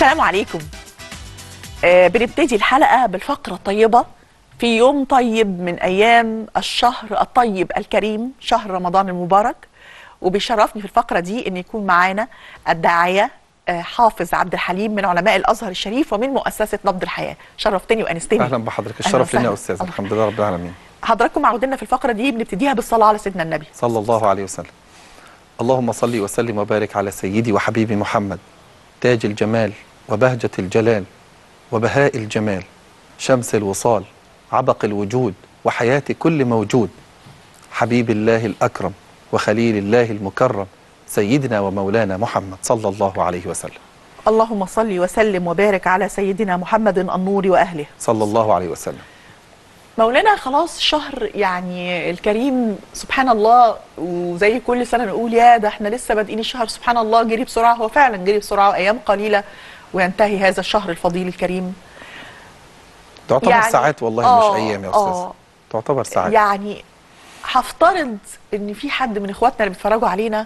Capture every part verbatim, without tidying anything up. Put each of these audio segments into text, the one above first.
السلام عليكم. آه بنبتدي الحلقة بالفقرة الطيبة في يوم طيب من أيام الشهر الطيب الكريم، شهر رمضان المبارك. وبيشرفني في الفقرة دي أن يكون معانا الداعية آه حافظ عبد الحليم من علماء الأزهر الشريف ومن مؤسسة نبض الحياة. شرفتني وأنستني. أهلا بحضرتك، الشرف لنا يا أستاذ. الحمد لله رب العالمين. حضراتكم معودنا في الفقرة دي بنبتديها بالصلاة على سيدنا النبي صلى الله عليه وسلم. اللهم صل وسلم وبارك على سيدي وحبيبي محمد، تاج الجمال وبهجة الجلال وبهاء الجمال، شمس الوصال، عبق الوجود وحياة كل موجود، حبيب الله الأكرم وخليل الله المكرم، سيدنا ومولانا محمد صلى الله عليه وسلم. اللهم صل وسلم وبارك على سيدنا محمد النور وأهله صلى الله عليه وسلم. مولانا خلاص شهر يعني الكريم سبحان الله، وزي كل سنة نقول يا ده احنا لسه بادئين الشهر، سبحان الله جري بسرعة. هو فعلا جري بسرعة، وأيام قليلة وينتهي هذا الشهر الفضيل الكريم. تعتبر يعني ساعات والله آه مش أيام يا أستاذ. آه تعتبر ساعات. يعني هفترض إن في حد من إخواتنا اللي بيتفرجوا علينا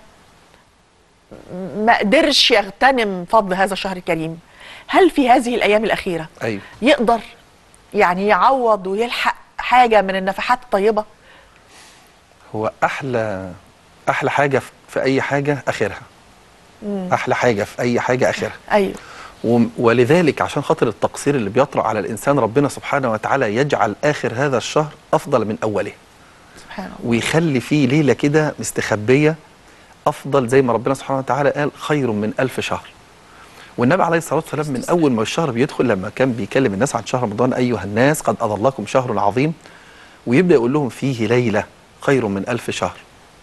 ما قدرش يغتنم فضل هذا الشهر الكريم، هل في هذه الأيام الأخيرة أيوه يقدر يعني يعوض ويلحق حاجة من النفحات الطيبة؟ هو أحلى أحلى حاجة في أي حاجة آخرها. مم. أحلى حاجة في أي حاجة آخرها. أيوه. ولذلك عشان خاطر التقصير اللي بيطرأ على الإنسان، ربنا سبحانه وتعالى يجعل آخر هذا الشهر أفضل من أوله سبحان الله، ويخلي فيه ليلة كده مستخبية أفضل، زي ما ربنا سبحانه وتعالى قال خير من ألف شهر. والنبي عليه الصلاة والسلام من أول ما الشهر بيدخل لما كان بيكلم الناس عن شهر رمضان، أيها الناس قد أظلكم شهر عظيم، ويبدأ يقول لهم فيه ليلة خير من ألف شهر،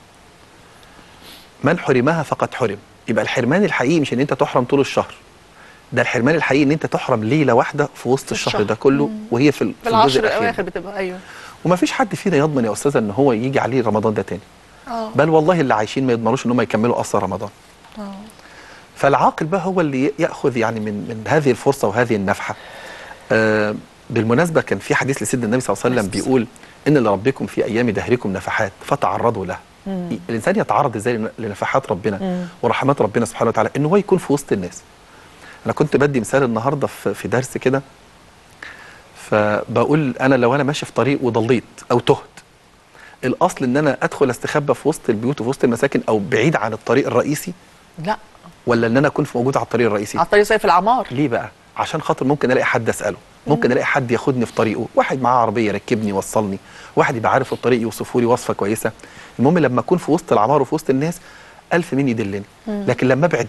من حرمها فقد حرم. يبقى الحرمان الحقيقي مش ان انت تحرم طول الشهر، ده الحرمان الحقيقي ان انت تحرم ليله واحده في وسط الشهر, الشهر ده كله. مم. وهي في, في العشر الاواخر بتبقى. ايوه. وما فيش حد فينا يضمن يا استاذه ان هو يجي عليه رمضان ده تاني. أوه. بل والله اللي عايشين ما يضمنوش ان هم يكملوا اصلا رمضان. أوه. فالعاقل بقى هو اللي ياخذ يعني من من هذه الفرصه وهذه النفحه. آه بالمناسبه كان في حديث لسيدنا النبي صلى الله عليه وسلم بيقول ان لربكم في ايام دهركم نفحات فتعرضوا لها. مم. الانسان يتعرض ازاي لنفحات ربنا مم. ورحمات ربنا سبحانه وتعالى؟ ان هو يكون في وسط الناس. انا كنت بدي مثال النهارده في درس كده، فبقول انا لو انا ماشي في طريق وضليت او تهت، الاصل ان انا ادخل استخبى في وسط البيوت وفي وسط المساكن او بعيد عن الطريق الرئيسي؟ لا. ولا ان انا اكون موجود على الطريق الرئيسي؟ على الطريق في العمار. ليه بقى؟ عشان خاطر ممكن الاقي حد اساله، ممكن مم. الاقي حد ياخدني في طريقه، واحد معاه عربيه يركبني يوصلني، واحد يبقى عارف الطريق يوصفه لي وصفه كويسه. المهم لما اكون في وسط العمار وفي وسط الناس ألف مين يدلني. مم. لكن لما ابعد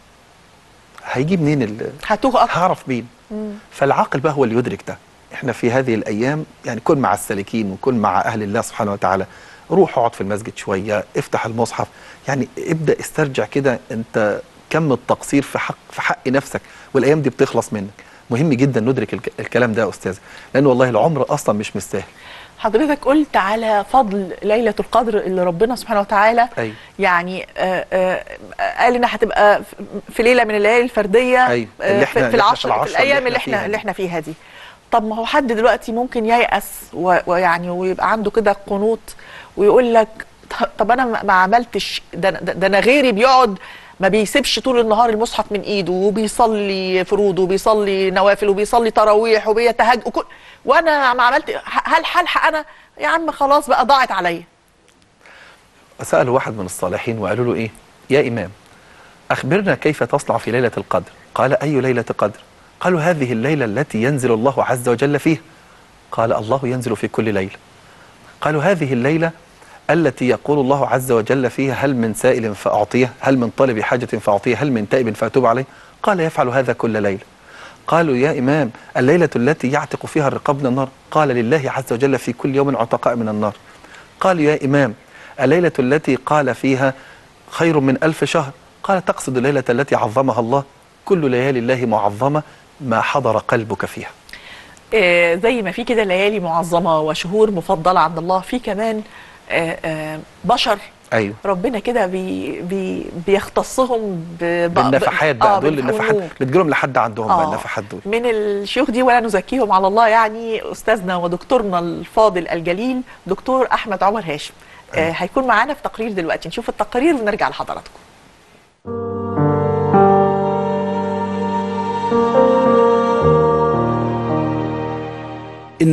هيجي منين ال... هتوه اكتر، هعرف مين. فالعاقل بقى هو اللي يدرك ده. احنا في هذه الايام يعني كن مع السالكين وكن مع اهل الله سبحانه وتعالى، روح اقعد في المسجد شويه، افتح المصحف، يعني ابدا استرجع كده انت كم التقصير في حق في حق نفسك، والايام دي بتخلص منك. مهم جدا ندرك الك... الكلام ده يا استاذ، لان والله العمر اصلا مش مستاهل. حضرتك قلت على فضل ليلة القدر اللي ربنا سبحانه وتعالى أيوة. يعني آآ آآ قال انها هتبقى في ليلة من الليالي الفردية. أيوة. اللي احنا في العشر في, في الايام اللي احنا اللي احنا فيها دي. طب ما هو حد دلوقتي ممكن ييأس ويعني ويبقى عنده كده قنوط ويقول لك طب انا ما عملتش ده, ده انا غيري بيقعد ما بيسيبش طول النهار المصحف من ايده وبيصلي فروض وبيصلي نوافل وبيصلي تراويح وبيتهجد وكل، وانا ما عملت، هل هلحق انا؟ يا عم خلاص بقى ضاعت عليا. سألوا واحد من الصالحين وقالوا له ايه؟ يا امام اخبرنا كيف تصنع في ليلة القدر؟ قال اي ليلة قدر؟ قالوا هذه الليلة التي ينزل الله عز وجل فيها. قال الله ينزل في كل ليلة. قالوا هذه الليلة التي يقول الله عز وجل فيها هل من سائل فأعطيه، هل من طالب حاجة فأعطيه، هل من تائب فأتوب عليه. قال يفعل هذا كل ليلة. قالوا يا إمام الليلة التي يعتق فيها الرقاب من النار؟ قال لله عز وجل في كل يوم عتقاء من النار. قالوا يا إمام الليلة التي قال فيها خير من ألف شهر؟ قال تقصد الليلة التي عظمها الله؟ كل ليالي الله معظمة ما حضر قلبك فيها. آه زي ما في كده ليالي معظمة وشهور مفضلة عند الله، في كمان آه آه بشر. أيوه. ربنا كده بي بي بيختصهم بالنفحات بقى. آه دول النفحات بتجيلهم لحد عندهم آه بقى النفحات دول من الشيوخ دي، ولا نزكيهم على الله. يعني أستاذنا ودكتورنا الفاضل الجليل دكتور أحمد عمر هاشم آه هيكون معانا في تقرير دلوقتي، نشوف التقرير ونرجع لحضراتكم.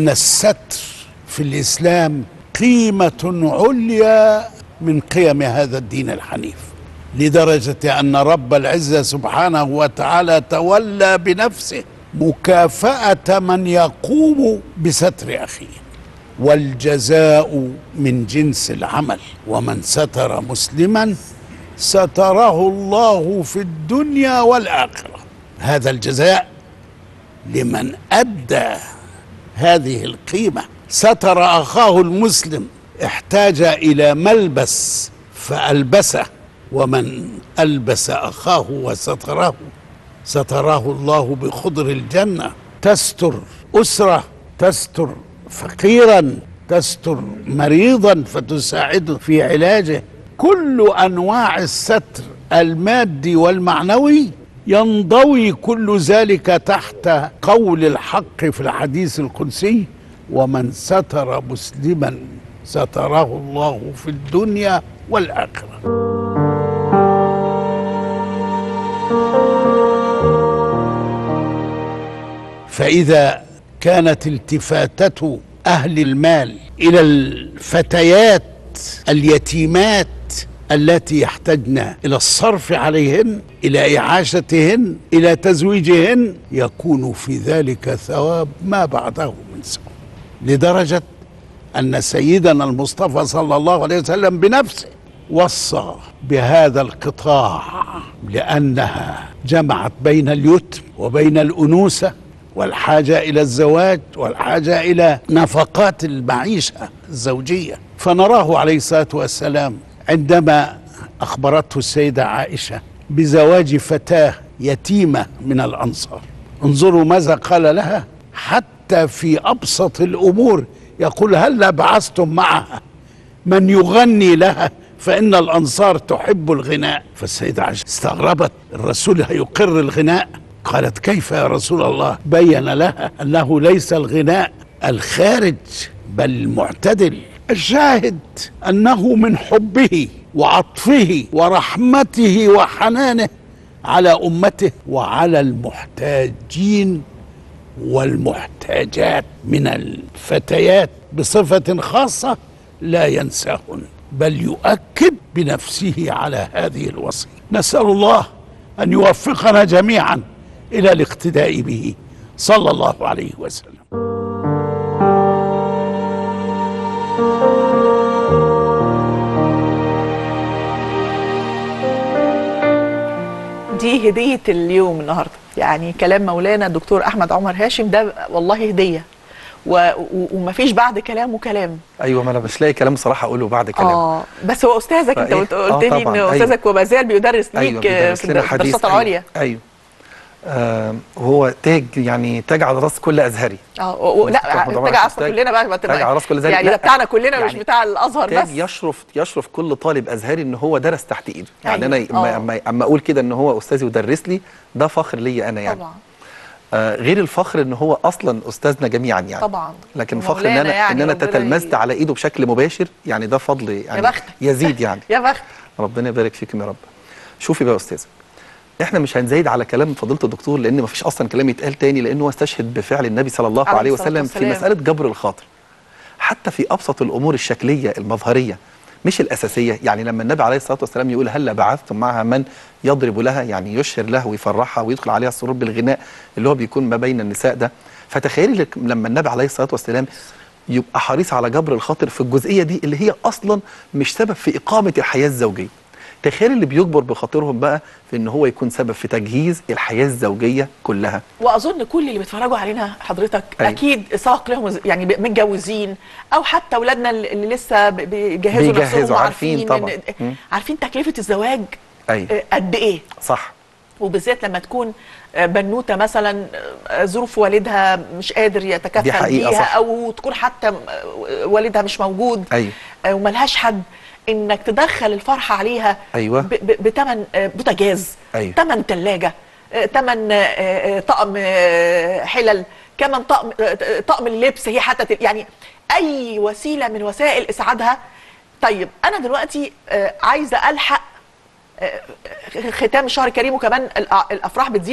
أن الستر في الإسلام قيمة عليا من قيم هذا الدين الحنيف، لدرجة أن رب العزة سبحانه وتعالى تولى بنفسه مكافأة من يقوم بستر أخيه، والجزاء من جنس العمل، ومن ستر مسلما ستره الله في الدنيا والآخرة. هذا الجزاء لمن أدى هذه القيمة، ستر أخاه المسلم، احتاج إلى ملبس فألبسه، ومن ألبس أخاه وستره ستراه الله بخضر الجنة. تستر أسرة، تستر فقيرا، تستر مريضا فتساعده في علاجه. كل أنواع الستر المادي والمعنوي ينضوي كل ذلك تحت قول الحق في الحديث القدسي: ومن ستر مسلما ستره الله في الدنيا والآخرة. فإذا كانت التفاتة أهل المال إلى الفتيات اليتيمات التي يحتاجن إلى الصرف عليهن، إلى إعاشتهن، إلى تزويجهن، يكون في ذلك ثواب ما بعده من ثواب، لدرجة أن سيدنا المصطفى صلى الله عليه وسلم بنفسه وصى بهذا القطاع، لأنها جمعت بين اليتم وبين الأنوثة والحاجة إلى الزواج والحاجة إلى نفقات المعيشة الزوجية. فنراه عليه الصلاة والسلام عندما أخبرته السيدة عائشة بزواج فتاة يتيمة من الأنصار، انظروا ماذا قال لها، حتى في أبسط الأمور يقول: هل بعثتم معها من يغني لها فإن الأنصار تحب الغناء؟ فالسيدة عائشة استغربت، الرسول هيقر الغناء؟ قالت: كيف يا رسول الله؟ بين لها أنه ليس الغناء الخارج بل المعتدل. الشاهد أنه من حبه وعطفه ورحمته وحنانه على أمته وعلى المحتاجين والمحتاجات من الفتيات بصفة خاصة لا ينساهن، بل يؤكد بنفسه على هذه الوصية. نسأل الله أن يوفقنا جميعا إلى الاقتداء به صلى الله عليه وسلم. دي هدية اليوم النهاردة، يعني كلام مولانا الدكتور أحمد عمر هاشم ده والله هدية، و... ومفيش بعد كلامه كلام. ايوه، ما انا مش لاقي كلام صراحه اقوله بعد كلام. اه بس هو استاذك، انت قلت لي ان استاذك وما زال بيدرس ليك أيوة في الدراسات العليا. ايوه, أيوة. آه هو تاج، يعني تاج على راس كل ازهري. اه لا تاج على راس كلنا بقى، تاج على راس كل ازهري، يعني ده بتاعنا كلنا يعني مش بتاع الازهر تاج بس. يشرف يشرف كل طالب ازهري ان هو درس تحت ايده. يعني أيوة. انا اما اما اقول كده ان هو استاذي ودرس لي، ده فخر ليا انا يعني. طبعا. آه غير الفخر ان هو اصلا استاذنا جميعا يعني. طبعا. لكن فخر ان انا يعني ان انا تتلمذت على ايده بشكل مباشر، يعني ده فضل يعني يا بختك يزيد يعني. يا بختك، ربنا يبارك فيكم يا رب. شوفي بقى يا استاذه، احنا مش هنزايد على كلام فضيله الدكتور، لان مفيش اصلا كلام يتقال تاني، لانه هو استشهد بفعل النبي صلى الله عليه وسلم في مساله جبر الخاطر، حتى في ابسط الامور الشكليه المظهريه مش الاساسيه. يعني لما النبي عليه الصلاه والسلام يقول: هل بعثتم معها من يضرب لها، يعني يشهر لها ويفرحها ويدخل عليها السرور بالغناء اللي هو بيكون ما بين النساء ده. فتخيلي لما النبي عليه الصلاه والسلام يبقى حريص على جبر الخاطر في الجزئيه دي اللي هي اصلا مش سبب في اقامه الحياه الزوجيه. تخيل اللي بيجبر بخاطرهم بقى في ان هو يكون سبب في تجهيز الحياه الزوجيه كلها. واظن كل اللي بيتفرجوا علينا حضرتك أيوة. اكيد سبق لهم يعني متجوزين، او حتى اولادنا اللي لسه بيجهزوا نفسهم عارفين طبعا عارفين تكلفه الزواج. أيوة. قد ايه. صح. وبالذات لما تكون بنوته مثلا ظروف والدها مش قادر يتكفل بيها، صح. او تكون حتى والدها مش موجود. أيوة. وملهاش حد، انك تدخل الفرحه عليها. أيوة. بتمن بوتاجاز، أيوة. تمن ثلاجه، تمن طقم حلل، كمان طقم طقم اللبس، هي حتى يعني اي وسيله من وسائل اسعادها. طيب انا دلوقتي عايزه الحق ختام الشهر الكريم، وكمان الافراح بتزيد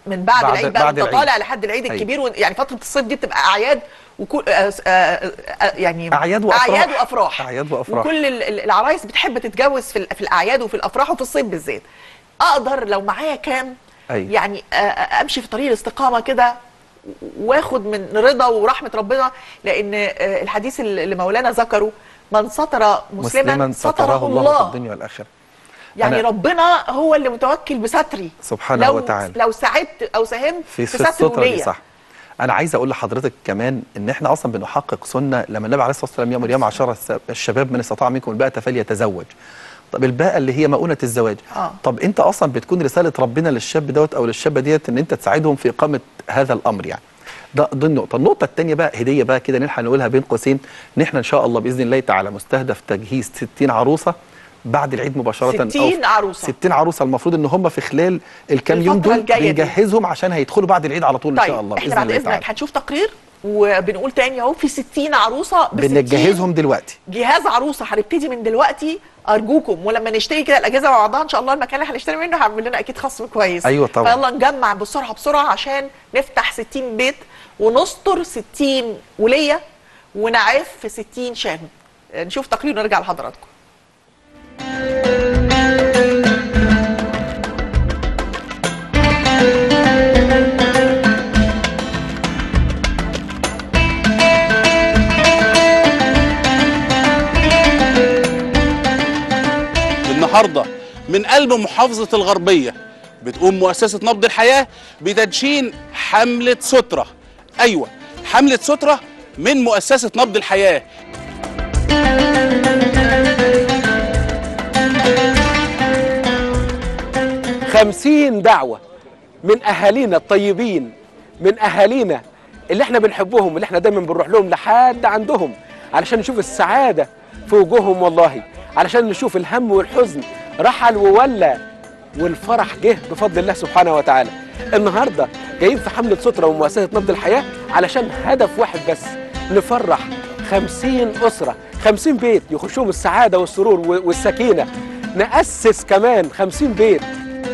من بعد, بعد- العيد بقى بعد انت العيد. طالع لحد العيد أيوة. الكبير و... يعني فتره الصيف دي بتبقى اعياد وكل آه آه آه يعني أعياد وأفراح. اعياد وافراح أعياد وأفراح. وكل ال- ال- العرايس بتحب تتجوز في, ال... في الاعياد وفي الافراح وفي الصيف بالذات. اقدر لو معايا كام أيوة. يعني آه آه امشي في طريق الاستقامه كده واخد من رضا ورحمه ربنا، لان آه الحديث اللي مولانا ذكره من ستر مسلما, مسلما ستره الله في الدنيا والآخرة. يعني أنا ربنا هو اللي متوكل بستري سبحانه لو وتعالى. لو ساعدت او ساهمت في, في, في ستر السترة دي وليا. صح. انا عايز اقول لحضرتك كمان ان احنا اصلا بنحقق سنه لما النبي عليه الصلاه والسلام يامر يا معشر الشباب من استطاع منكم الباءة فليتزوج. طب الباءة اللي هي مؤونة الزواج. آه. طب انت اصلا بتكون رساله ربنا للشاب دوت او للشابه ديت ان انت تساعدهم في اقامه هذا الامر يعني. ده دي النقطه. النقطه الثانيه بقى هديه بقى كده نلحق نقولها بين قوسين، ان احنا ان شاء الله باذن الله تعالى مستهدف تجهيز ستين عروسه بعد العيد مباشره. ستين عروسه. ستين عروسه المفروض ان هم في خلال الكام يوم الفترة دول الجاية دي. بنجهزهم عشان هيدخلوا بعد العيد على طول طيب ان شاء الله احنا باذن بعد الله اذنك تعالى. هنشوف تقرير وبنقول تاني اهو في ستين عروسه ب ستين بنجهزهم دلوقتي. جهاز عروسه هنبتدي من دلوقتي ارجوكم، ولما نشتري كده الاجهزه مع بعضها ان شاء الله المكان اللي هنشتري منه هيعمل لنا اكيد خصم كويس. أيوة طبعا. فيلا نجمع بسرعه بسرعه عشان نفتح ستين بيت ونستر ستين وليه ونعف في ستين شام. نشوف تقرير ونرجع لحضراتكم. النهارده من قلب محافظة الغربية بتقوم مؤسسة نبض الحياة بتدشين حملة سترة. أيوة، حملة سترة من مؤسسة نبض الحياة. خمسين دعوة من أهالينا الطيبين، من أهالينا اللي احنا بنحبهم، اللي احنا دايما بنروح لهم لحد عندهم علشان نشوف السعادة في وجوههم والله، علشان نشوف الهم والحزن رحل وولى والفرح جه بفضل الله سبحانه وتعالى. النهارده جايين في حملة سترة ومؤسسة نبض الحياة علشان هدف واحد بس، نفرح خمسين أسرة، خمسين بيت يخشوهم السعادة والسرور والسكينة. نأسس كمان خمسين بيت.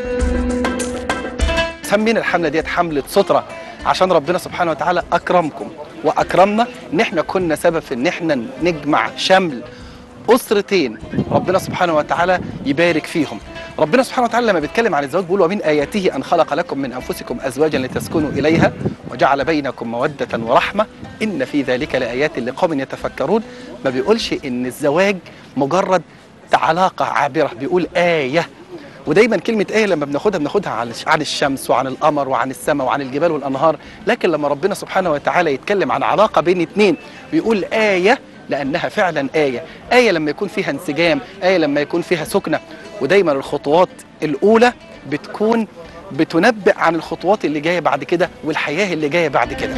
سمينا الحمله ديت حمله سترة عشان ربنا سبحانه وتعالى اكرمكم واكرمنا ان احنا كنا سبب في ان احنا نجمع شمل اسرتين ربنا سبحانه وتعالى يبارك فيهم. ربنا سبحانه وتعالى لما بيتكلم عن الزواج بيقول ومن آياته أن خلق لكم من أنفسكم أزواجا لتسكنوا إليها وجعل بينكم مودة ورحمة إن في ذلك لآيات لقوم يتفكرون. ما بيقولش إن الزواج مجرد علاقة عابرة، بيقول آية. ودايما كلمة آية لما بناخدها بناخدها عن الشمس وعن القمر وعن السماء وعن الجبال والأنهار، لكن لما ربنا سبحانه وتعالى يتكلم عن علاقة بين اتنين بيقول آية لأنها فعلا آية. آية لما يكون فيها انسجام، آية لما يكون فيها سكنة. ودايما الخطوات الأولى بتكون بتنبئ عن الخطوات اللي جاية بعد كده والحياة اللي جاية بعد كده.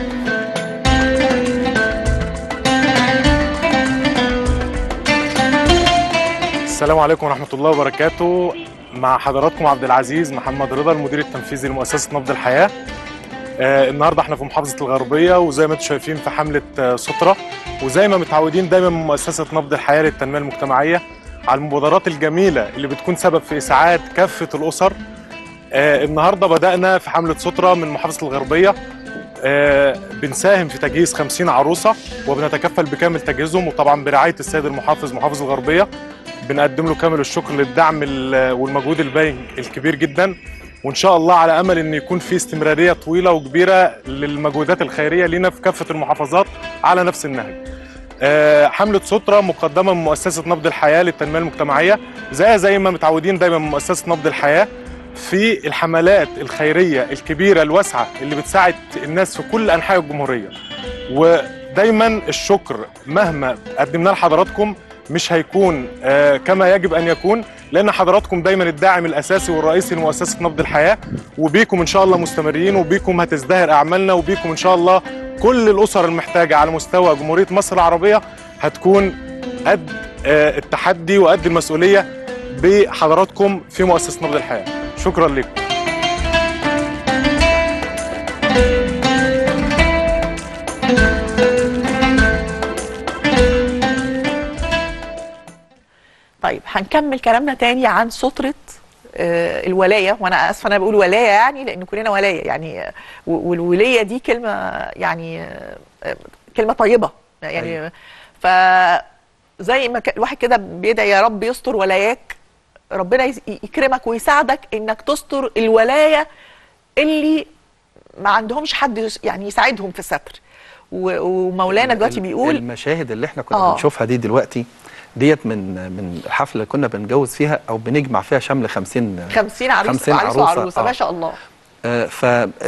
السلام عليكم ورحمة الله وبركاته. مع حضراتكم عبد العزيز محمد رضا المدير التنفيذي لمؤسسة نبض الحياة. آه النهارده احنا في محافظة الغربية، وزي ما انتم شايفين في حملة آه سترة، وزي ما متعودين دايما من مؤسسة نبض الحياة للتنمية المجتمعية على المبادرات الجميلة اللي بتكون سبب في إسعاد كافة الأسر. آه النهارده بدأنا في حملة سترة من محافظة الغربية. آه بنساهم في تجهيز خمسين عروسة وبنتكفل بكامل تجهيزهم، وطبعا برعاية السيد المحافظ محافظ الغربية بنقدم له كامل الشكر للدعم والمجهود الباين الكبير جدا. وان شاء الله على امل ان يكون في استمراريه طويله وكبيره للمجهودات الخيريه لنا في كافه المحافظات على نفس النهج. أه حمله سترة مقدمه من مؤسسه نبض الحياه للتنميه المجتمعيه، زي زي ما متعودين دايما من مؤسسه نبض الحياه في الحملات الخيريه الكبيره الواسعه اللي بتساعد الناس في كل انحاء الجمهوريه. ودايما الشكر مهما قدمناه لحضراتكم مش هيكون آه كما يجب ان يكون، لان حضراتكم دايما الداعم الاساسي والرئيسي لمؤسسه نبض الحياه، وبيكم ان شاء الله مستمرين، وبيكم هتزدهر اعمالنا، وبيكم ان شاء الله كل الاسر المحتاجه على مستوى جمهوريه مصر العربيه هتكون قد آه التحدي وقد المسؤوليه بحضراتكم في مؤسسه نبض الحياه. شكرا لكم. طيب هنكمل كلامنا تاني عن سترة آه، الولايه، وانا اسفه انا بقول ولايه يعني لان كلنا ولايه يعني، آه، والولايه دي كلمه يعني آه، كلمه طيبه يعني. أيوة. فزي ما ك- الواحد كده بيدعي يا رب يستر ولاياك، ربنا يس- يكرمك ويساعدك انك تستر الولايه اللي ما عندهمش حد يس- يعني يساعدهم في الستر. و- ومولانا دلوقتي ال- بيقول المشاهد اللي احنا كنا آه. بنشوفها دي دلوقتي ديت من من الحفله اللي كنا بنجوز فيها او بنجمع فيها شمل خمسين خمسين عريس خمسين عريس عروسة. وعروسه آه. ما شاء الله. آه ف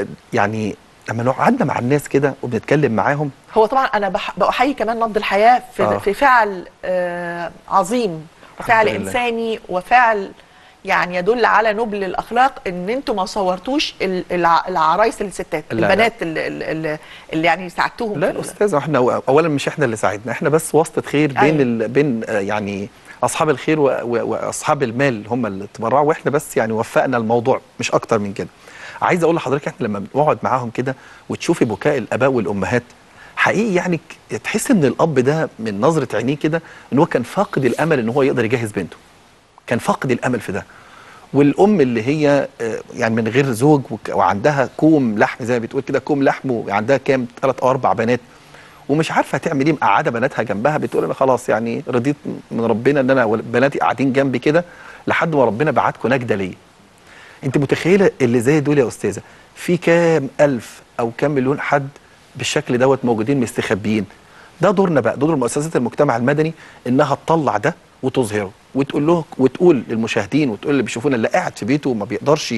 يعني لما قعدنا مع الناس كده وبنتكلم معاهم، هو طبعا انا بح- بأحيي كمان نبض الحياه في, آه. في فعل آه عظيم وفعل الحمد لله. انساني وفعل يعني يدل على نبل الاخلاق، ان انتم ما صورتوش ال- الع- العرايس الستات لا، لا. البنات اللي, اللي, اللي يعني ساعدتوهم لا في ال- الاستاذ احنا اولا مش احنا اللي ساعدنا، احنا بس واسطه خير بين أيوة. ال... بين آه، يعني اصحاب الخير و... و... واصحاب المال هم اللي تبرعوا، واحنا بس يعني وفقنا الموضوع مش اكتر من كده. عايز اقول لحضرتك احنا لما بنقعد معاهم كده وتشوفي بكاء الاباء والامهات حقيقي يعني ك- تحس ان الاب ده من نظره عينيه كده ان هو كان فاقد الامل ان هو يقدر يجهز بنته، كان فاقد الامل في ده. والام اللي هي آه، يعني من غير زوج وك- وعندها كوم لحم زي ما بتقول كده، كوم لحم وعندها كام ثلاث او اربع بنات ومش عارفه تعمل ايه، مقعده بناتها جنبها بتقول انا خلاص يعني رضيت من ربنا ان انا ول- بناتي قاعدين جنبي كده لحد ما ربنا بعتكم نجده ليا. انت متخيله اللي زي دول يا استاذه في كام الف او كام مليون حد بالشكل دوت موجودين مستخبيين؟ ده دورنا بقى، دور مؤسسات المجتمع المدني انها تطلع ده وتظهره وتقول له وتقول للمشاهدين وتقول اللي بيشوفونا اللي قاعد في بيته وما بيقدرش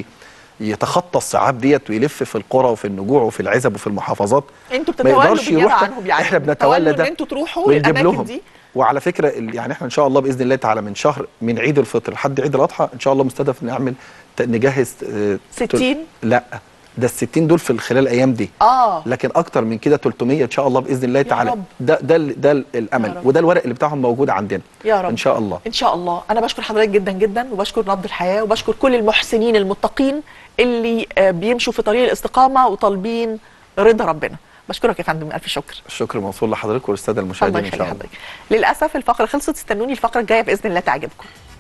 يتخطى الصعاب ديت ويلف في القرى وفي النجوع وفي العزب وفي المحافظات، انتوا ما بتتولوا يقدرش بالنيابه يروح ده. عنهم يعني، احنا بتتولوا بنتولى ان ده انتوا تروحوا ونجيب الاماكن لهم. دي. وعلى فكره ال- يعني احنا ان شاء الله باذن الله تعالى من شهر من عيد الفطر لحد عيد الاضحى ان شاء الله مستهدف نعمل ت- نجهز آه، ستين؟ لا ده ال ستين دول في خلال الايام دي، اه لكن اكتر من كده ثلاثمية ان شاء الله باذن الله تعالى. رب. ده ده ال- ده ال- يا الامل رب. وده الورق اللي بتاعهم موجود عندنا يا رب ان شاء الله. ان شاء الله. انا بشكر حضرتك جدا جدا وبشكر نبض الحياه وبشكر كل المحسنين المتقين اللي آه، بيمشوا في طريق الاستقامه وطالبين رضا ربنا. بشكرك يا فندم، الف شكر. الشكر موصول لحضرتك والساده الله المشاهدين ان يخلي شاء الله. حضرتك. للاسف الفقره خلصت، استنوني الفقره الجايه باذن الله تعجبكم.